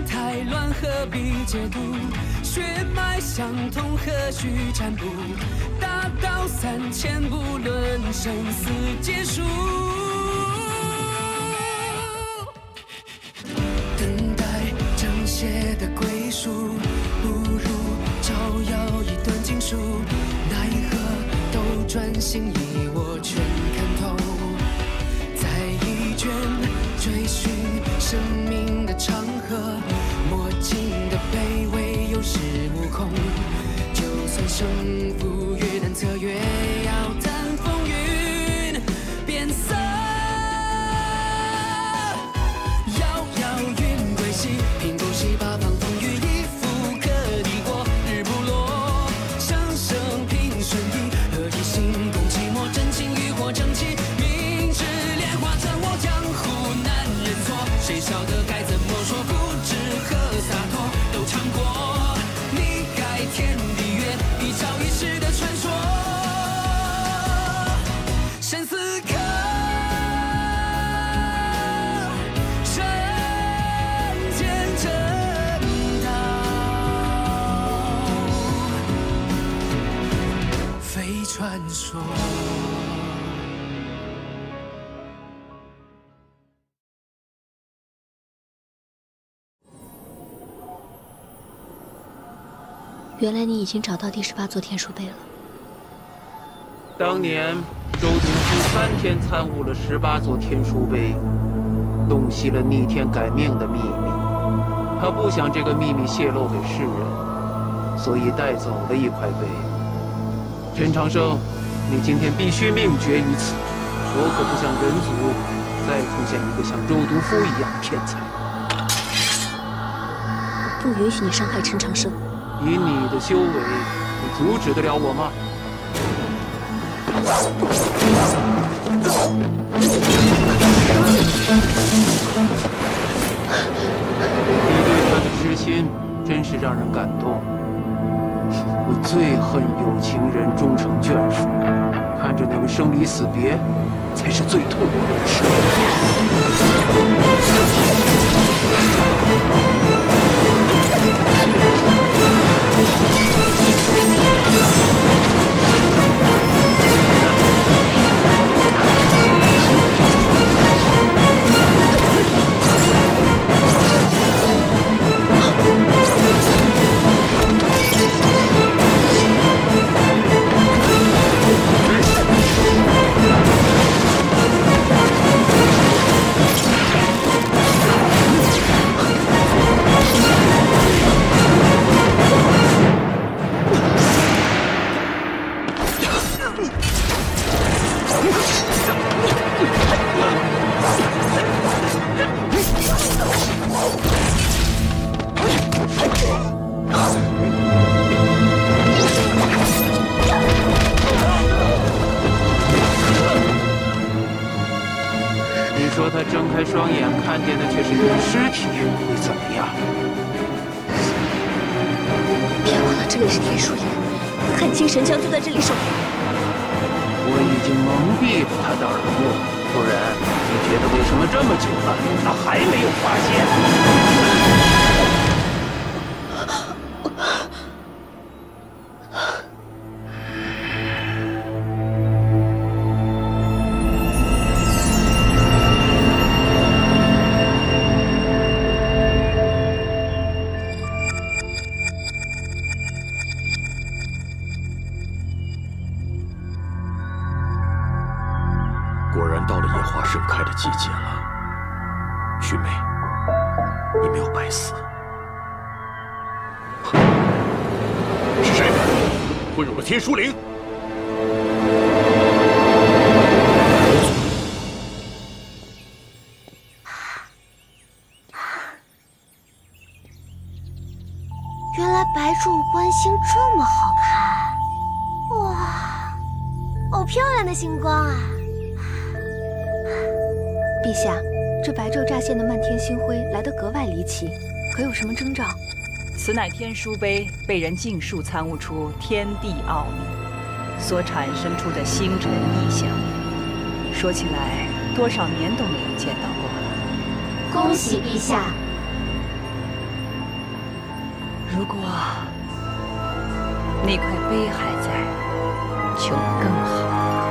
太乱，何必解读？血脉相通，何须占卜？大道3000，不论生死劫数。等待正邪的归属，不如照耀一段经书。奈何斗转星移，我全看透。在一卷追寻生命的长河，墨镜的卑微有恃无恐。就算胜负越难测，越要等风云变色。遥遥云归西，凭空隙八方风雨一复可抵过。日不落，生生平顺意，何以心共寂寞？真情与火争气，明知莲花成我江湖难认错。谁晓得该怎么说？不知何洒脱，都尝过你改天地月，一朝一夕的传说。生死刻，人间正道，非传说。 原来你已经找到第18座天书碑了。 当年周敦馥3天参悟了18座天书碑，洞悉了逆天改命的秘密。他不想这个秘密泄露给世人，所以带走了一块碑。陈长生，你今天必须命绝于此，我可不想人族再出现一个像周敦馥一样的天才。 我不允许你伤害陈长生。 以你的修为，你阻止得了我吗？你对他的痴心真是让人感动。我最恨有情人终成眷属，看着你们生离死别，才是最痛苦的事。说他睁开双眼看见的却是你的尸体，会怎么样？ 别忘了，这里是天书院，汉青神将就在这里守护。 我已经蒙蔽了他的耳目，不然你觉得为什么这么久了，他还没有发现？ 果然到了野花盛开的季节了，须眉，你没有白死。是谁混入了天书陵？ 原来白柱观星这么好看，哇，好漂亮的星光啊！ 陛下，这白昼乍现的漫天星辉来得格外离奇，可有什么征兆？ 此乃天书碑被人尽数参悟出天地奥秘，所产生出的星辰异象。说起来，多少年都没有见到过了。 恭喜陛下！ 如果那块碑还在，就更好。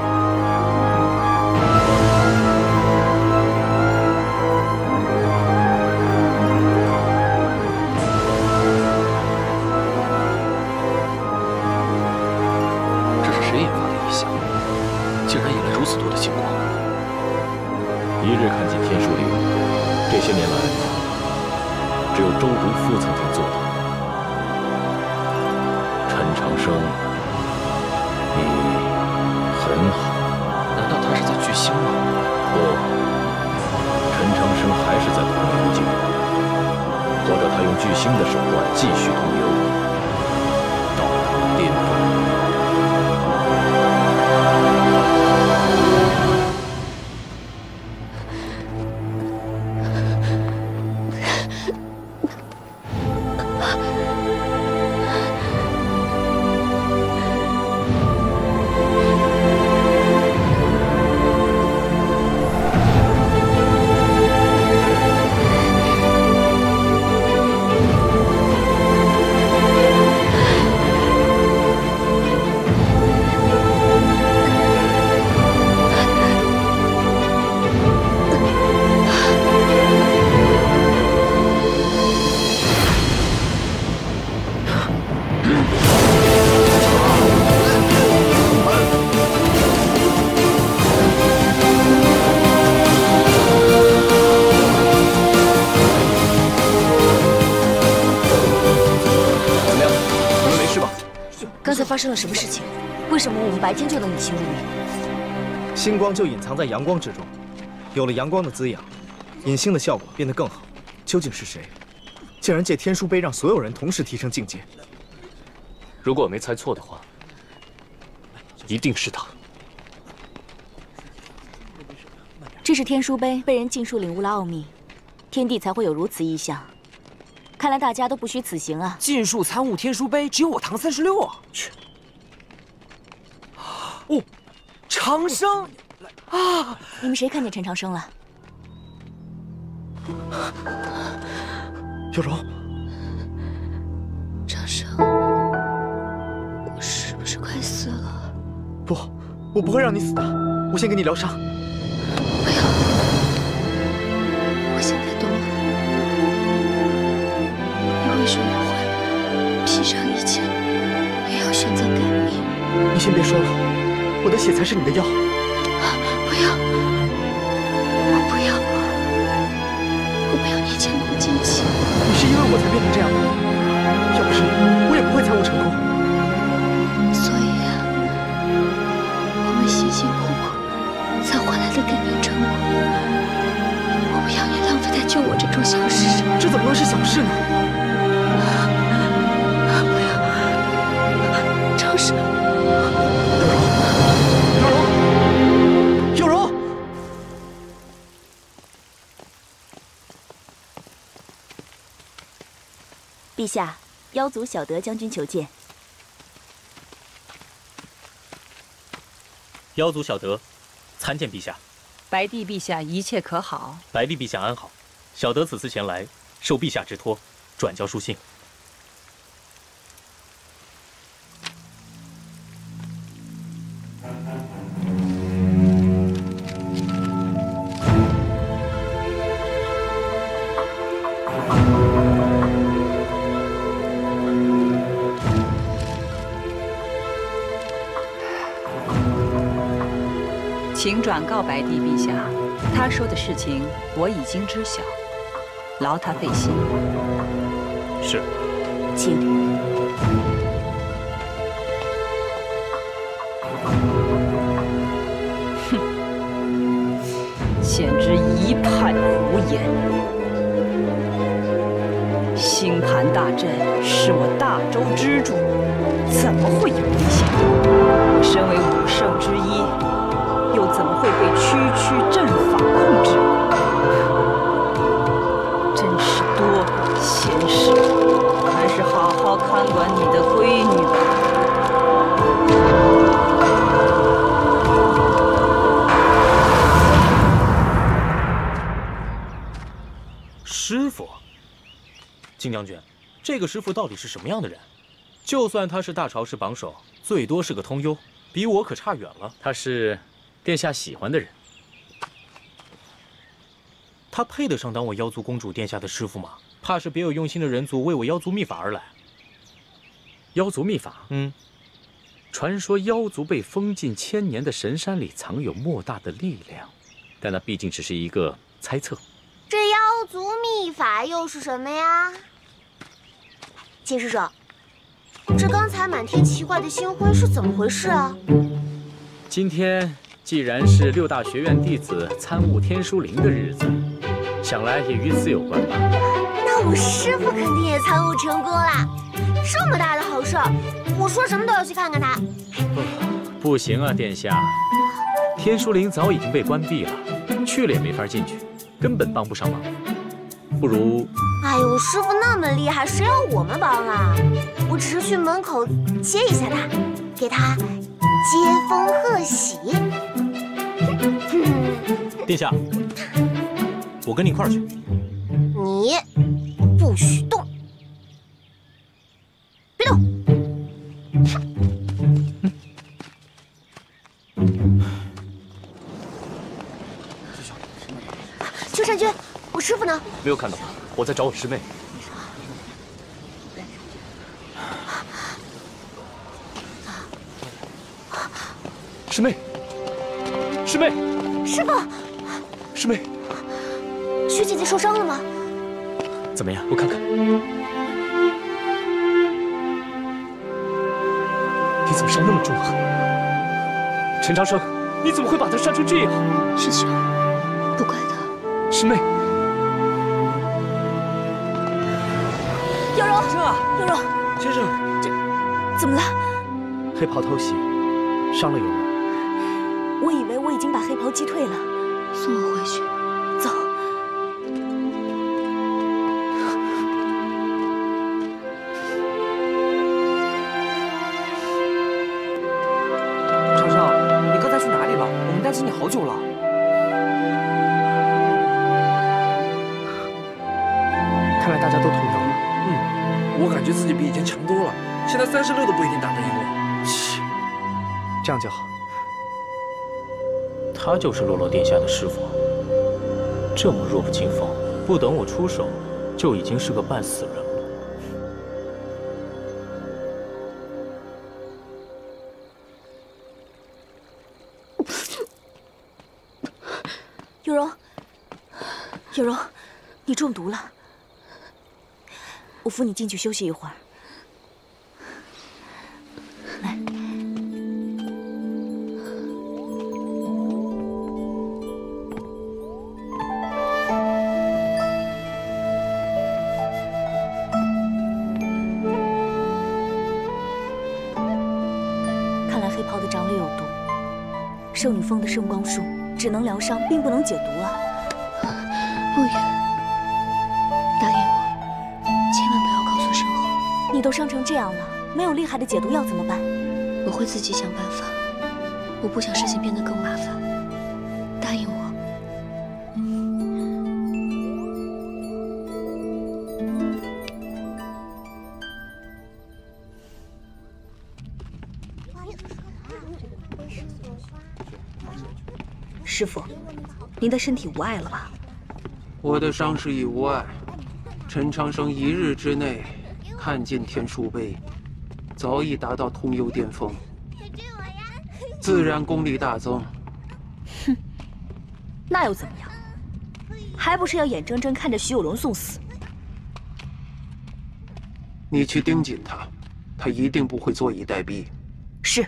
这是谁引发的异象？竟然引来如此多的星光。 一日看尽天书灵，这些年来，只有周毒夫曾经做到。陈长生，你很好。 难道他是在聚星吗？ 不，陈长生还是在同流境，或者他用巨星的手段继续同流，到达了巅峰。 发生了什么事情？为什么我们白天就能隐形入迷？ 星光就隐藏在阳光之中，有了阳光的滋养，隐性的效果变得更好。究竟是谁，竟然借天书碑让所有人同时提升境界？ 如果我没猜错的话，一定是他。 这是天书碑被人尽数领悟了奥秘，天地才会有如此异象。看来大家都不虚此行啊！ 尽数参悟天书碑，只有我唐36啊！ 去。 哦，长生啊！ 你们谁看见陈长生了？ 有容， 长生，我是不是快死了？ 不，我不会让你死的。我先给你疗伤。 不要，我现在懂了，你为什么会披上一切，也要选择改命？ 你先别说了。我的血才是你的药。 不要，我不要，我不要你前功尽弃。 你是因为我才变成这样的，要不是你，我也不会参悟成功。 所以啊，我们辛辛苦苦才换来的改命成果，我不要你浪费在救我这种小事上。 这怎么能是小事呢？ 不要，长生。 有容， 陛下，妖族小德将军求见。 妖族小德，参见陛下。 白帝陛下一切可好？ 白帝陛下安好。小德此次前来，受陛下之托，转交书信。 请转告白帝陛下，他说的事情我已经知晓，劳他费心。 是， 请。 哼，简直一派胡言！星盘大阵是我大周支柱，怎么会有危险？我身为武圣之一，又怎么会被区区阵法控制？真是多管闲事，还是好好看管你的闺女吧。 师傅，金将军， 这个师傅到底是什么样的人？就算他是大朝氏榜首，最多是个通幽，比我可差远了。 他是殿下喜欢的人。 他配得上当我妖族公主殿下的师傅吗？怕是别有用心的人族为我妖族秘法而来。 妖族秘法？ 嗯。 传说妖族被封禁1000年的神山里藏有莫大的力量，但那毕竟只是一个猜测。 这妖族秘法又是什么呀？秦师长，这刚才满天奇怪的星辉是怎么回事啊？ 今天既然是6大学院弟子参悟天书灵的日子，想来也与此有关吧。 那我师傅肯定也参悟成功啦！这么大的好事儿，我说什么都要去看看他。 不行啊，殿下，天书灵早已经被关闭了，去了也没法进去，根本帮不上忙。不如…… 哎呦，我师傅那么厉害，谁要我们帮啊？我只是去门口接一下他，给他接风贺喜。 殿下，我跟你一块儿去。 你不许动，别动！秋山君，我师傅呢？ 没有看到他，我在找我师妹。师妹，师妹， 师傅， 师妹， 薛姐姐受伤了吗？ 怎么样？我看看。你怎么伤那么重啊？陈长生，你怎么会把他伤成这样？ 师兄，不怪他。 师妹。 妖柔，妖柔， 先生， 怎么了？ 黑袍偷袭，伤了有人。 我以为我已经把黑袍击退了。 送我回去。 走。 长生，你刚才去哪里了？我们担心你好久了。 看来大家都同游了。 我感觉自己比以前强多了，现在36都不一定打得赢我。 切，这样就好。 他就是洛洛殿下的师傅，这么弱不禁风，不等我出手，就已经是个半死人了。 有容，有容，你中毒了，我扶你进去休息一会儿。来。黑袍的掌里有毒，圣女峰的圣光术只能疗伤，并不能解毒啊！ 慕云，答应我，千万不要告诉圣后。 你都伤成这样了，没有厉害的解毒药怎么办？ 我会自己想办法。我不想事情变得更麻烦，答应我。 师傅，您的身体无碍了吧？ 我的伤势已无碍。陈长生1日之内看尽天书碑，早已达到通幽巅峰，自然功力大增。 哼，那又怎么样？还不是要眼睁睁看着徐有容送死？ 你去盯紧他，他一定不会坐以待毙。 是。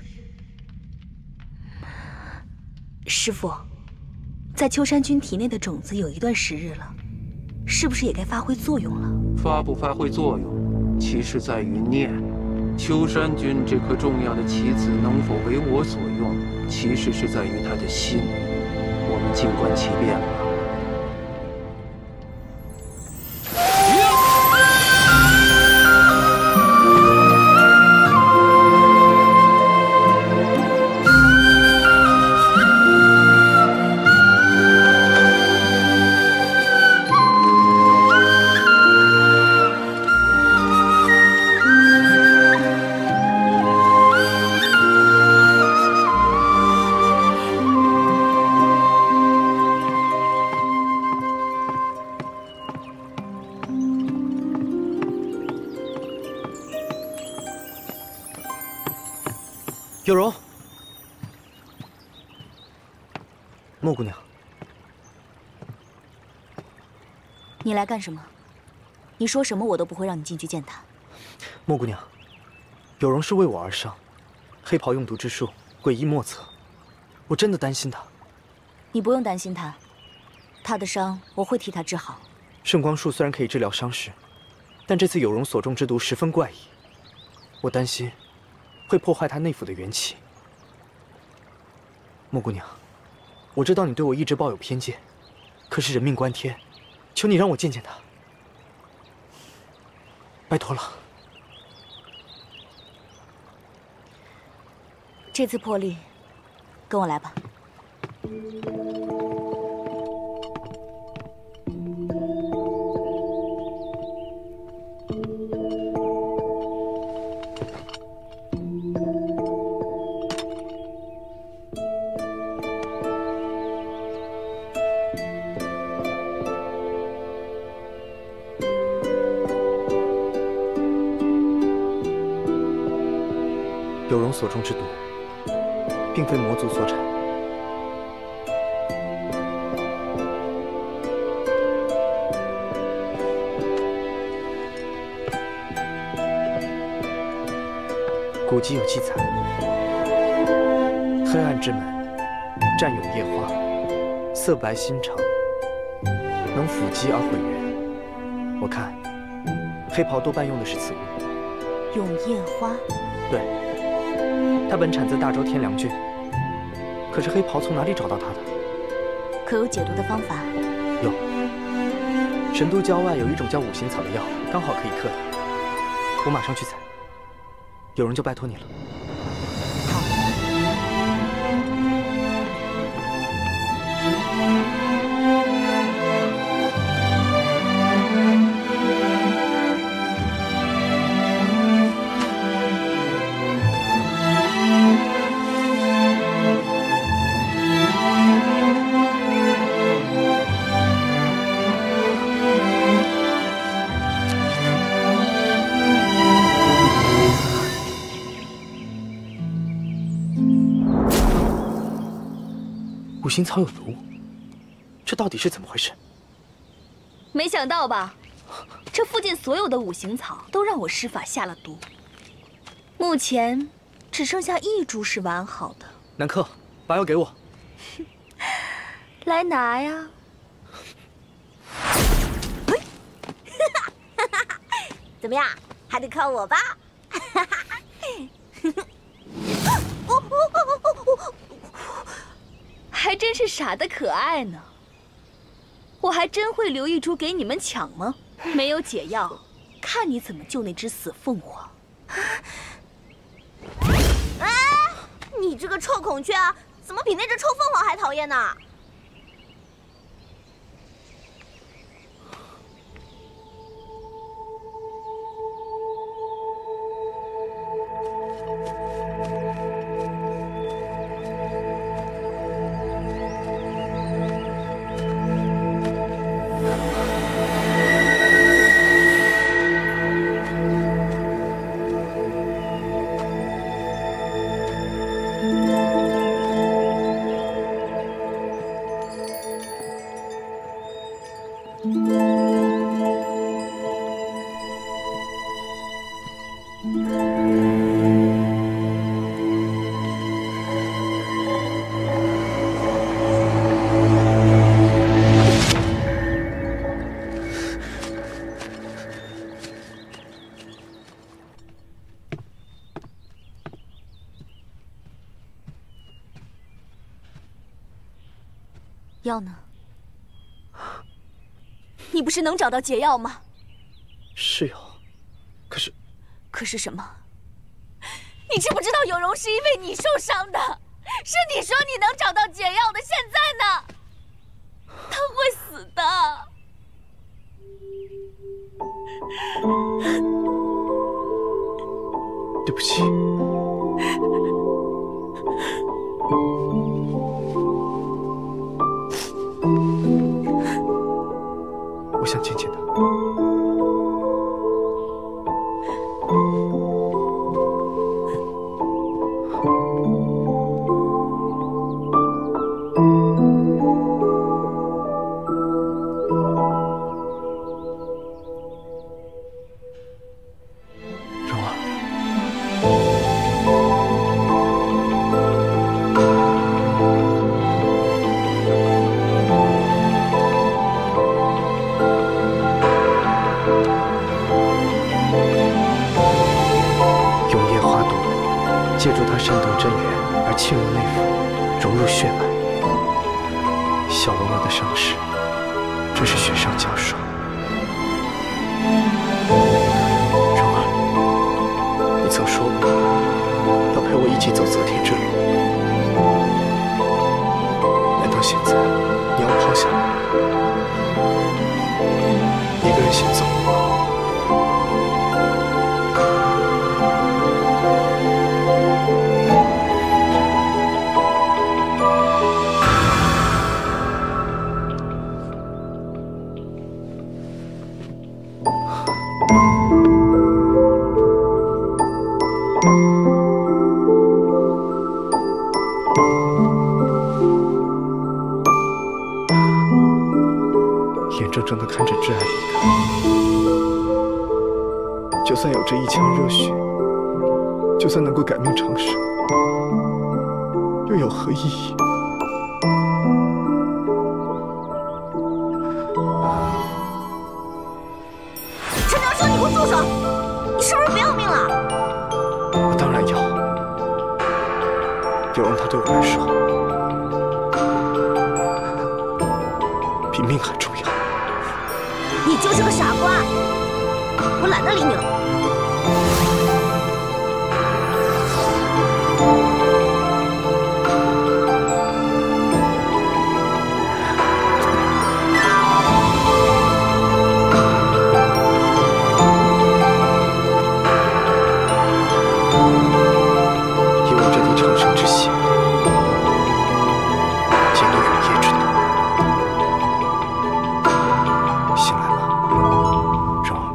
师傅。在秋山君体内的种子有一段时日了，是不是也该发挥作用了？ 发不发挥作用，其实在于念。秋山君这颗重要的棋子能否为我所用，其实是在于他的心。我们静观其变吧。 有容，莫姑娘， 你来干什么？你说什么我都不会让你进去见他。 莫姑娘，有容是为我而伤，黑袍用毒之术诡异莫测，我真的担心他。 你不用担心他，他的伤我会替他治好。 圣光术虽然可以治疗伤势，但这次有容所中之毒十分怪异，我担心会破坏他内府的元气。莫姑娘，我知道你对我一直抱有偏见，可是人命关天，求你让我见见他，拜托了。 这次破例，跟我来吧。 有容所中之毒，并非魔族所产。古籍有记载，黑暗之门占有夜花，色白心肠，能抚肌而毁人。我看黑袍多半用的是此物。 永夜花。 对。它本产自大周天良郡，可是黑袍从哪里找到它的？ 可有解毒的方法？ 有。神都郊外有一种叫五行草的药，刚好可以克它。我马上去采。有人就拜托你了。五行草有毒，这到底是怎么回事？ 没想到吧？这附近所有的五行草都让我施法下了毒，目前只剩下一株是完好的。 南柯，把药给我。 来拿呀！ 怎么样，还得靠我吧？ 还真是傻的可爱呢。我还真会留一株给你们抢吗？没有解药，看你怎么救那只死凤凰。 哎，你这个臭孔雀啊，怎么比那只臭凤凰还讨厌呢？ 药呢？你不是能找到解药吗？ 是有，可是…… 可是什么？你知不知道有容是因为你受伤的？是你说你能找到解药的，现在呢？他会死的。 对不起。我想见见他。 永夜花毒，借助它渗透真元而侵入内府，融入血脉。小龙儿的伤势真是雪上加霜。蓉儿，你曾说过要陪我一起走择天之路，难道现在你要抛下我，一个人先走？ 眼睁睁地看着挚爱离开，就算有这一腔热血，就算能够改命长生，又有何意义？ 陈长生，你给我住手！你是不是不要命了？ 我当然要，有容他对我来说比命还重要。 你就是个傻瓜，我懒得理你了。 以我这滴长生之血，解你永夜之毒。醒来吧。 蓉儿，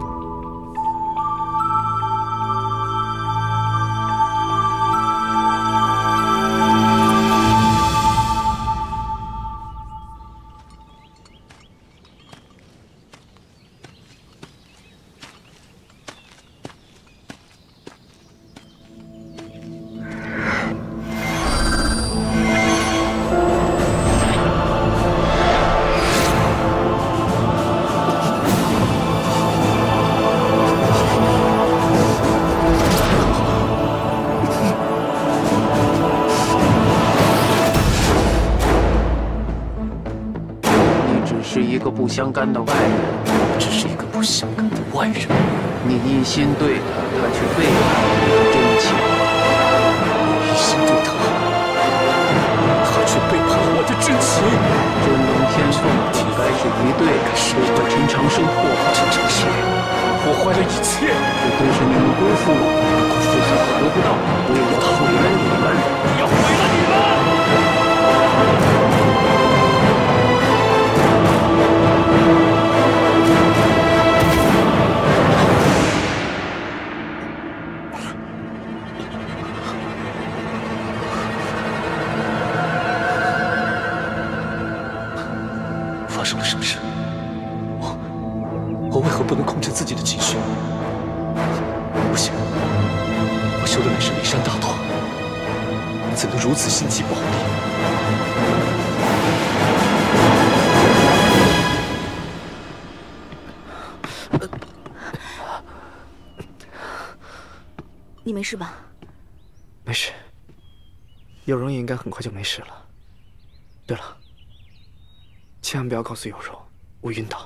是一个不相干的外人， 只是一个不相干的外人。 你一心对他，他却背叛你的真情。 我一心对他，他却背叛我的真情。 真龙天凤应该是一对的，谁把陈长生祸害？ 陈长生破坏了一切， 这都是你们辜负我，就算我得不到，我也要毁了你们， 要毁了你们！ 发生了什么事？我为何不能控制自己的情绪？不行，我修的乃是骊山大道，怎能如此心气暴戾？ 你没事吧？ 没事，有容也应该很快就没事了。对了。 千万不要告诉有容，我晕倒。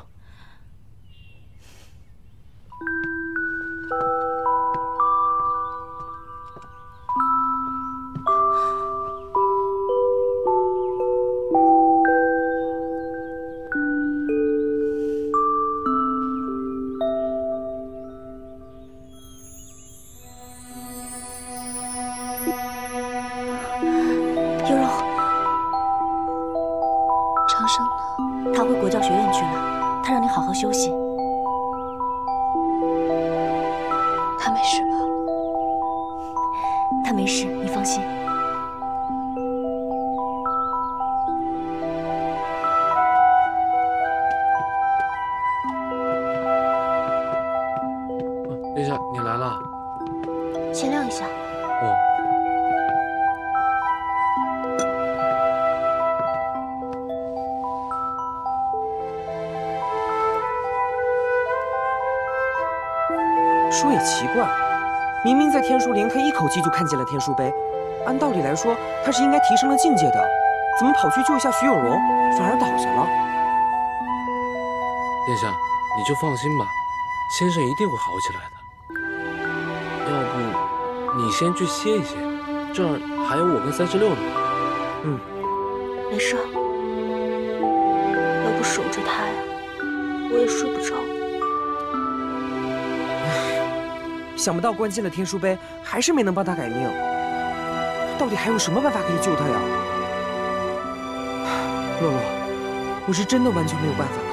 有容。 长生呢？ 他回国教学院去了，他让你好好休息。 他没事吧？ 他没事，你放心。 殿下，你来了。 先晾一下。 哦。 说也奇怪，明明在天书林，他一口气就看见了天书碑。按道理来说，他是应该提升了境界的，怎么跑去救一下徐有容，反而倒下了？ 殿下，你就放心吧，先生一定会好起来的。要不你先去歇一歇，这儿还有我跟36呢。 嗯， 没事。要不守着他呀，我也睡不着。 想不到关进了天书碑，还是没能帮他改命。到底还有什么办法可以救他呀？洛洛，我是真的完全没有办法了。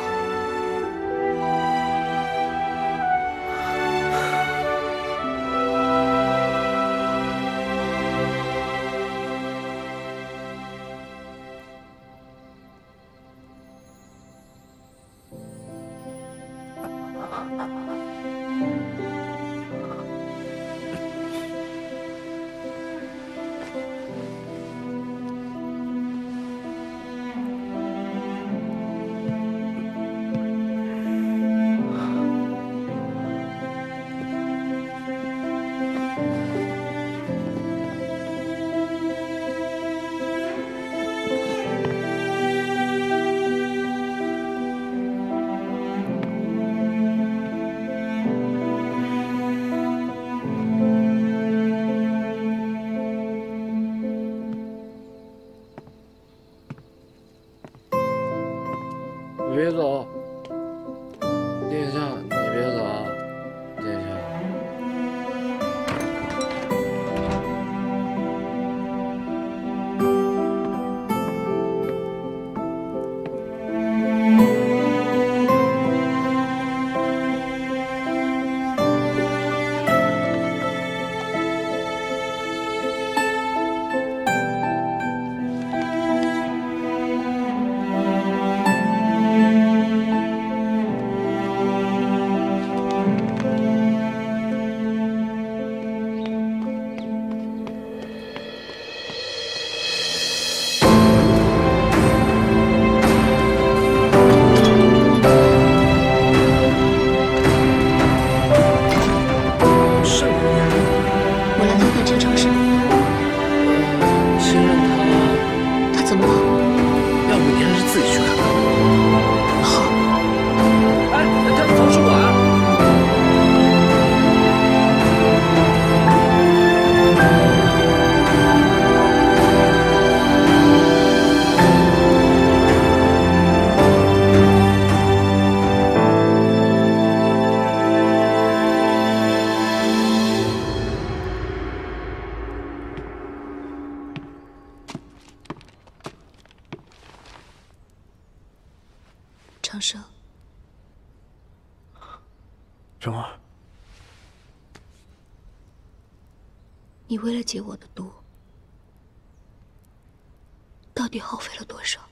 别走，殿下，你别走啊，殿下。 长生， 蓉儿， 你为了解我的毒，到底耗费了多少？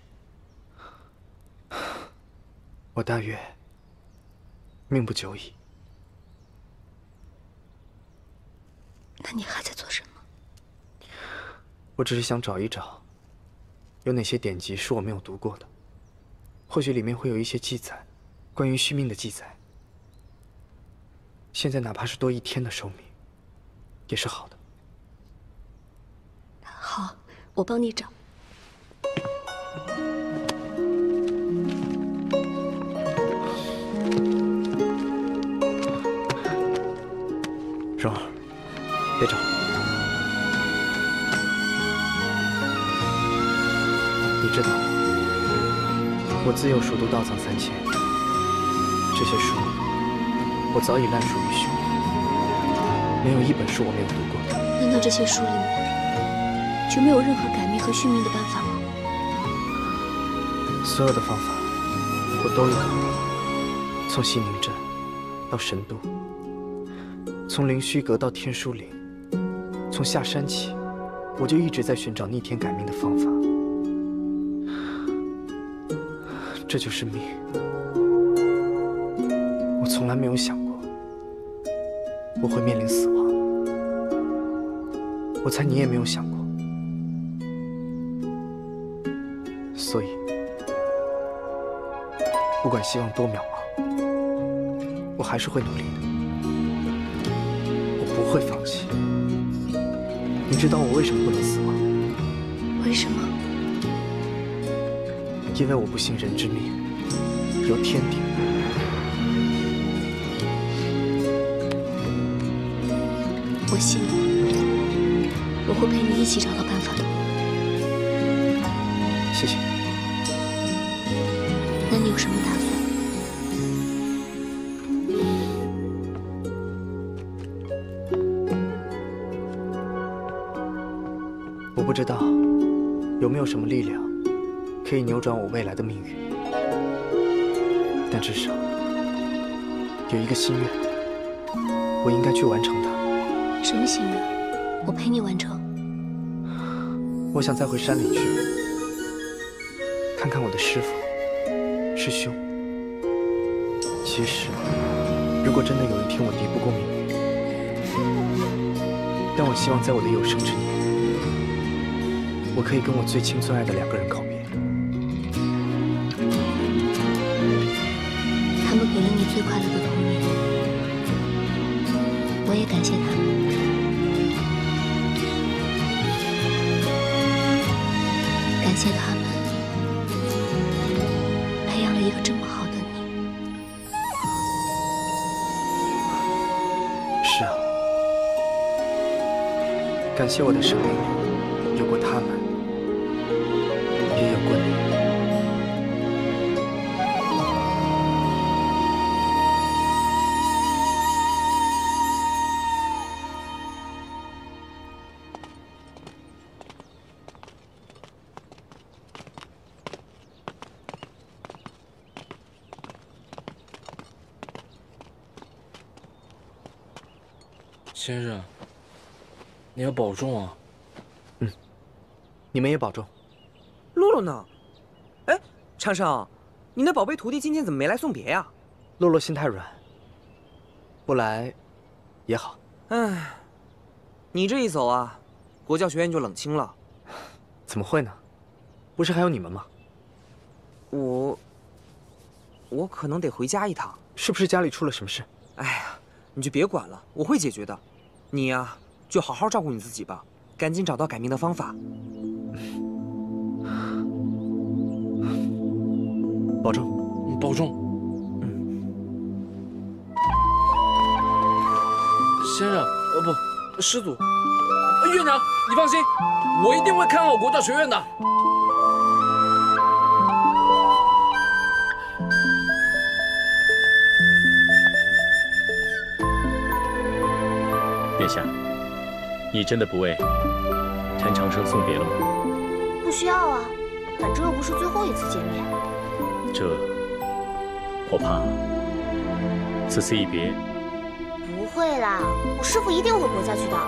我大约命不久矣。 那你还在做什么？ 我只是想找一找，有哪些典籍是我没有读过的，或许里面会有一些记载，关于续命的记载。现在哪怕是多1天的寿命，也是好的。 好，我帮你找。 蓉儿，别找。你知道，我自幼熟读道藏3000，这些书我早已烂熟于胸，没有一本是我没有读过的。 难道这些书里面就没有任何改命和续命的办法吗？ 所有的方法我都有读过，从西宁镇到神都，从灵虚阁到天书岭，从下山起，我就一直在寻找逆天改命的方法。这就是命。我从来没有想过我会面临死亡。 我猜你也没有想过，所以不管希望多渺茫，我还是会努力的，我不会放弃。你知道我为什么不能死吗？ 为什么？ 因为我不信人之命由天定。 我信你，我会陪你一起找到办法的。 谢谢。 那你有什么打算？ 我不知道有没有什么力量可以扭转我未来的命运，但至少有一个心愿，我应该去完成它。 什么心愿？我陪你完成。 我想再回山里去，看看我的师父、师兄。其实，如果真的有一天我敌不过命运，但我希望在我的有生之年，我可以跟我最亲最爱的2个人告别。 他们给了你最快乐的童年，我也感谢他们。感谢他们培养了一个这么好的你。 是啊，感谢我的生命里有过他们，也有过你。 先生，你要保重啊。 你们也保重。 洛洛呢？哎，长生，你那宝贝徒弟今天怎么没来送别呀？ 洛洛心太软，不来也好。 唉，你这一走啊，国教学院就冷清了。 怎么会呢？不是还有你们吗？ 我可能得回家一趟。 是不是家里出了什么事？ 哎呀，你就别管了，我会解决的。你呀，就好好照顾你自己吧，赶紧找到改命的方法。 保重， 保重。先生，不，师祖，院长，你放心，我一定会看好国教学院的。 殿下，你真的不为陈长生送别了吗？ 不需要啊，反正又不是最后一次见面。 这，我怕此次一别。 不会啦，我师父一定会活下去的。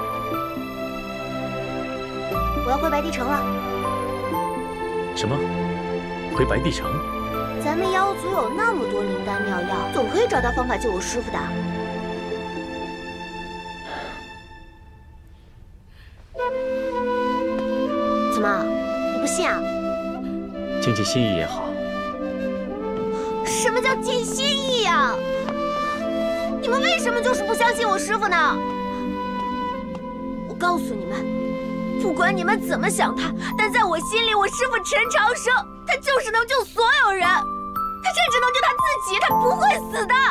我要回白帝城了。 什么？回白帝城？ 咱们妖族有那么多灵丹妙药，总可以找到方法救我师父的。怎么，你不信啊？ 尽尽心意也好。 什么叫尽心意啊？你们为什么就是不相信我师父呢？我告诉你们，不管你们怎么想他，但在我心里，我师父陈长生，他就是能救所有人，他甚至能救他自己，他不会死的。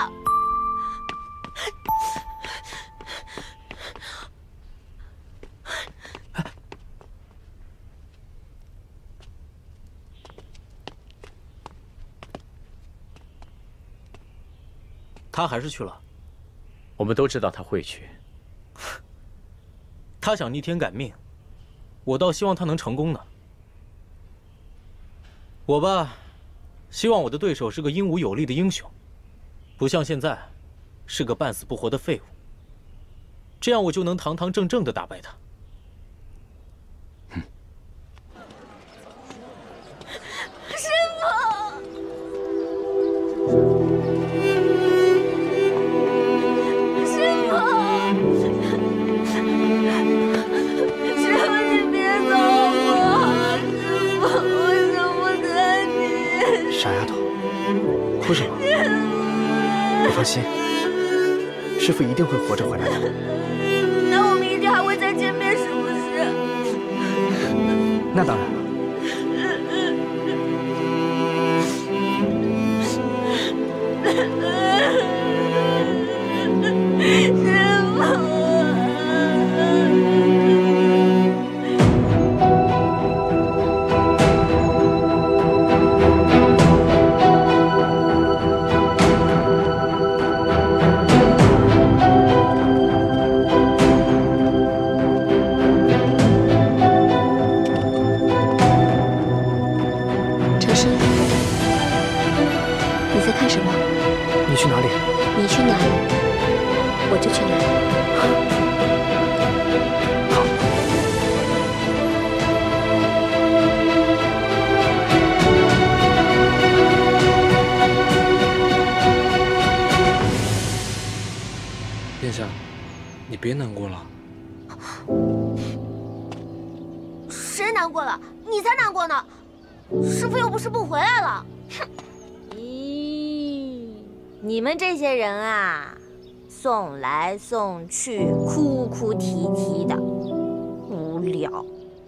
他还是去了。 我们都知道他会去。 他想逆天改命，我倒希望他能成功呢。我吧，希望我的对手是个英武有力的英雄，不像现在，是个半死不活的废物。这样我就能堂堂正正地打败他。 师父。师放心，师父一定会活着回来的。 那我们一定还会再见面，是不是？ 那当然了。 别难过了。 谁难过了？你才难过呢！师父又不是不回来了。 哼！咦，你们这些人啊，送来送去，哭哭啼啼的，无聊。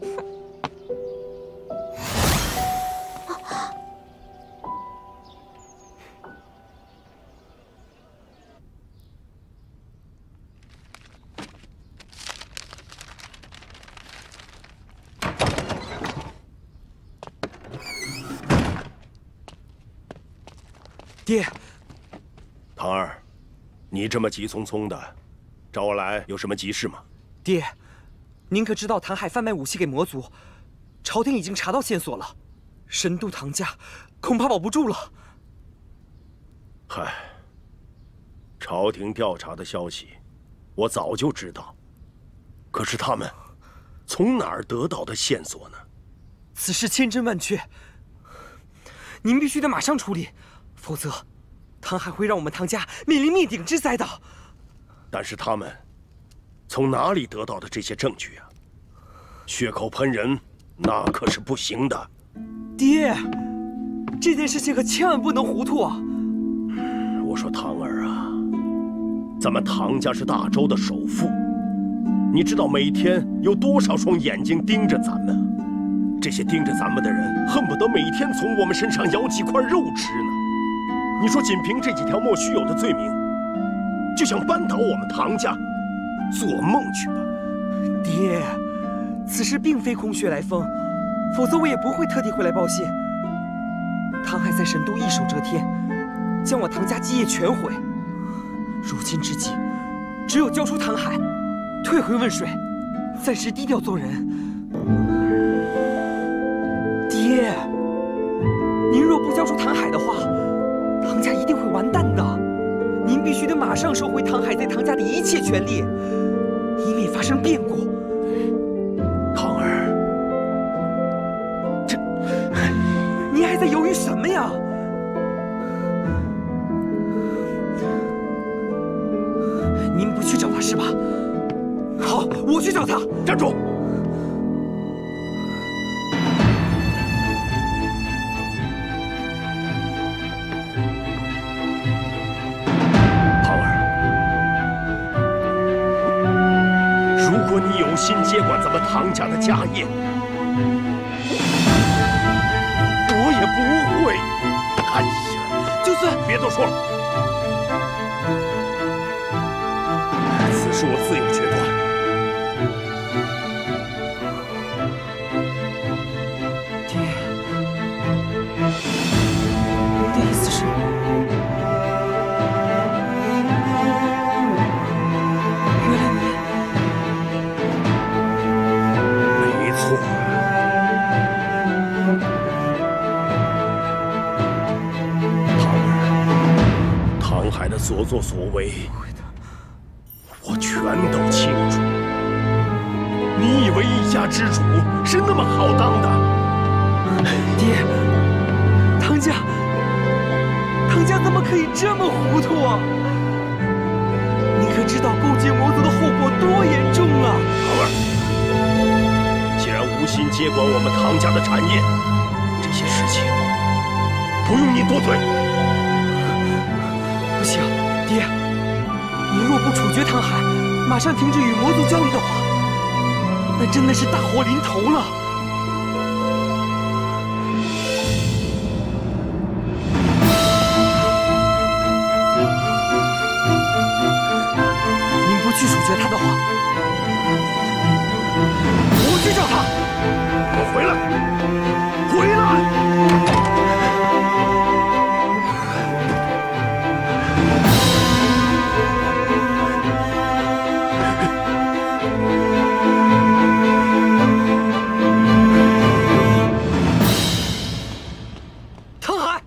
爹，唐儿，你这么急匆匆的，找我来有什么急事吗？ 爹，您可知道唐海贩卖武器给魔族，朝廷已经查到线索了，神都唐家恐怕保不住了。 嗨，朝廷调查的消息，我早就知道，可是他们从哪儿得到的线索呢？ 此事千真万确，您必须得马上处理。否则，唐海会让我们唐家面临灭顶之灾的。 但是他们从哪里得到的这些证据啊？血口喷人，那可是不行的。 爹，这件事情可千万不能糊涂啊！ 我说唐儿啊，咱们唐家是大周的首富，你知道每天有多少双眼睛盯着咱们？这些盯着咱们的人，恨不得每天从我们身上咬几块肉吃呢。你说，仅凭这几条莫须有的罪名，就想扳倒我们唐家，做梦去吧！ 爹，此事并非空穴来风，否则我也不会特地回来报信。唐海在神都一手遮天，将我唐家基业全毁。如今之计，只有交出唐海，退回汶水，暂时低调做人。爹，您若不交出唐海的话，唐家一定会完蛋的，您必须得马上收回唐海在唐家的一切权利，以免发生变故。 唐儿，这， 您还在犹豫什么呀？您不去找他是吧？好，我去找他。 站住！有心接管咱们唐家的家业，我也不会。哎呀， 就算别多说了，此事我自有决断。 爹，您的意思是？ 所作所为，我全都清楚。你以为一家之主是那么好当的？ 爹，唐家怎么可以这么糊涂啊？您可知道勾结魔族的后果多严重啊？ 唐儿，既然无心接管我们唐家的产业，这些事情不用你多嘴。 不行， 爹，你若不处决唐海，马上停止与魔族交易的话，那真的是大祸临头了。您不去处决他的话，我去找他。 回来，回来！ 唐海，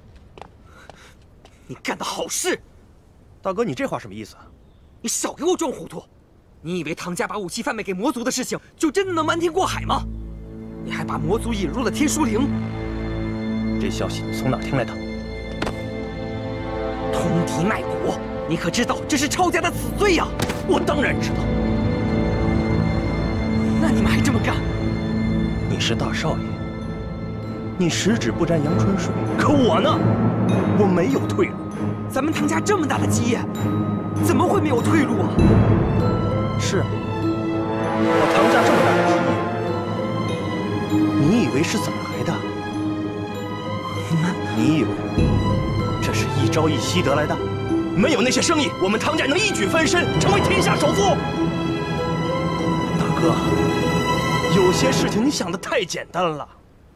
你干的好事！ 大哥，你这话什么意思？ 你少给我装糊涂！你以为唐家把武器贩卖给魔族的事情，就真的能瞒天过海吗？你还把魔族引入了天书陵， 这消息你从哪听来的？ 通敌卖国，你可知道这是抄家的死罪呀？ 我当然知道。 那你们还这么干？ 你是大少爷，你十指不沾阳春水，可我呢？我没有退路。 咱们唐家这么大的基业，怎么会没有退路啊？ 是啊，我唐家这么大的基业。你以为是怎么来的？你以为这是一朝一夕得来的？没有那些生意，我们唐家能一举翻身，成为天下首富。大哥，有些事情你想的太简单了。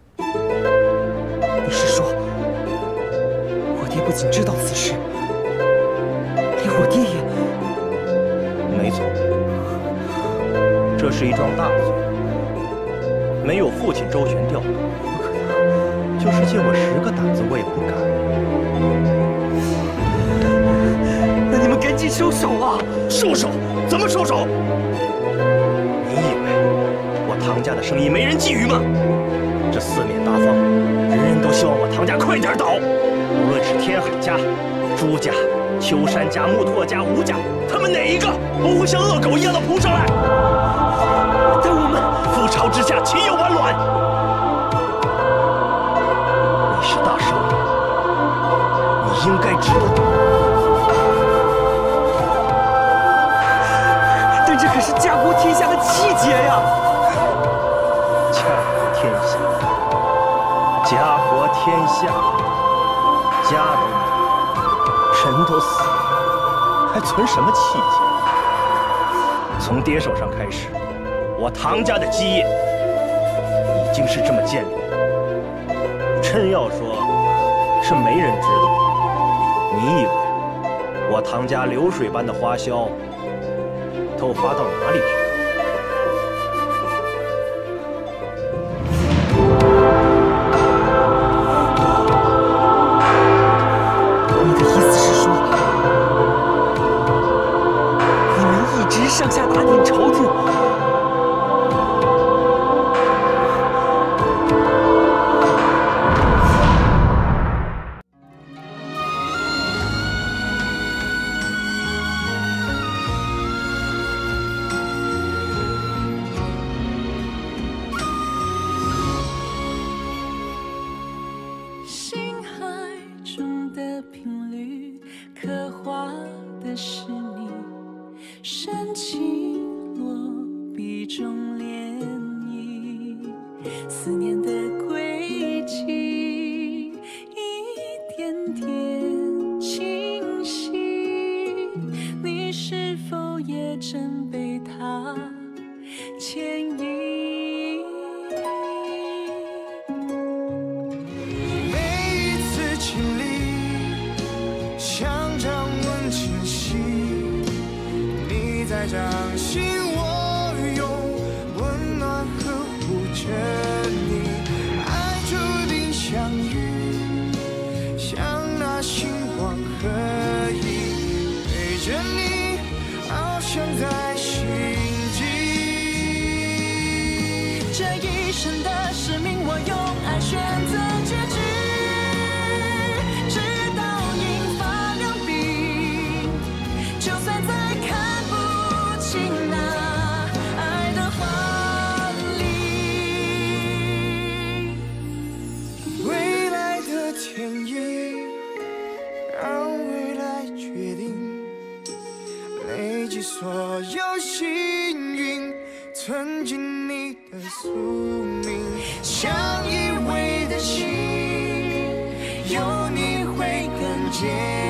你是说，我爹不仅知道此事，连我爹也…… 没错，这是一桩大罪。没有父亲周旋调度，不可能。就是借我10个胆子，我也不敢。 那你们赶紧收手啊！ 收手？怎么收手？你以为我唐家的生意没人觊觎吗？这四面八方，人人都希望我唐家快点倒。无论是天海家、朱家、秋山家、木拓家、吴家，他们哪一个不会像恶狗一样的扑上来？ 但我们覆巢之下，岂有完卵？你是大少爷，你应该知道。 但这可是家国天下的气节呀！ 家国天下，家国天下，家都没了，人都死了，还存什么气节？从爹手上开始。我唐家的基业已经是这么建立的，真要说是没人知道。你以为我唐家流水般的花销都花到哪里去了？ 你的意思是说，你们一直上下打点朝廷？ 天意，让未来决定。 填进你的宿命，相依为的心，有你会更坚